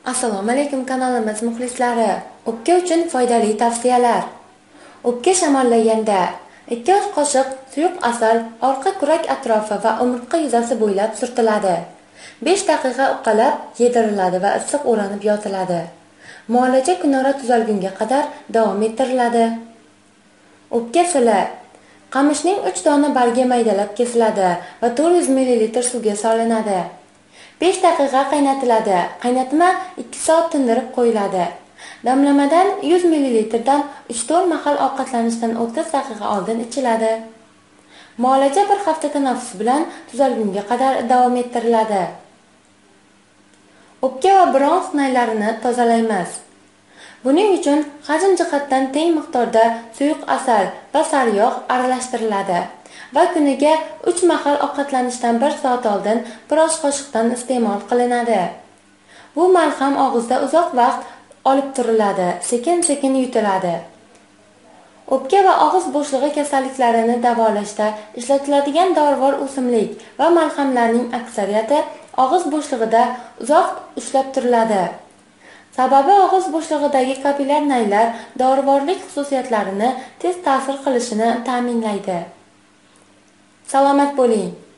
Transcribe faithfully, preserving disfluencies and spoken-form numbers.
Assalomu alaykum kanalimiz muxlislari. O'pka uchun foydali tavsiyalar. O'pka shamollaganda ikki osh qoshiq suyuq asal orqa kurak atrofi va umurtqa yuzasi bo'ylab surtiladi. besh daqiqa uqalab yediriladi va issiq o'ranib yotiladi. Muolaja kunora tuzalgunga qadar davom ettiriladi. O'pka sili. Qamishning uch dona bargi maydalab kesiladi va to'rt yuz millilitr suvga solinadi. besh daqiqa qaynatiladi. Qaynatma ikki soat tindirib qo'yiladi. Damlamadan yuz millilitr dan uch to'rt mahal ovqatlanishdan o'ttiz daqiqa oldin ichiladi. Muolaja bir hafta tanaffus bilan tuzalgunga qadar davom ettiriladi. O'pka va bronx naylarini tozalaymiz. Buning uchun hajm jihatdan teng miqdorda suyuq asal va sariyog' aralashtiriladi va kuniga uch mahal ovqatlanishdan bir soat oldin bir osh qoshiqdan iste'mol qilinadi. Bu malham og'izda uzoq vaqt olib turiladi, sekin-sekin yutiladi. O'pka va og'iz bo'shlig'i kasalliklarini davolashda ishlatiladigan dorivor o'simlik va malhamlarning aksariyati og'iz bo'shlig'ida uzoq ushlab turiladi. Sababi og'iz bo'shlig'idagi kapillyar naylar dorivorlik xususiyatlarini tez ta'sir qilishini ta'minlaydi. Salomat bo'ling.